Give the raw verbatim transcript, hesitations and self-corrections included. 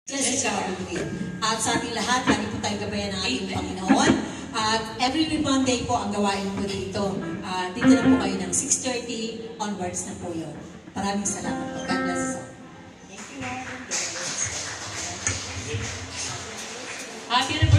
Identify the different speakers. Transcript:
Speaker 1: Blessed Calvary. At sa ating lahat, lagi po tayo gabayan ng ating Panginoon. At every Monday po ang gawain po dito. Uh, dito na po kayo ng six thirty onwards na po yun. Maraming salamat po. God bless us all. Thank you, Lord.
Speaker 2: Happy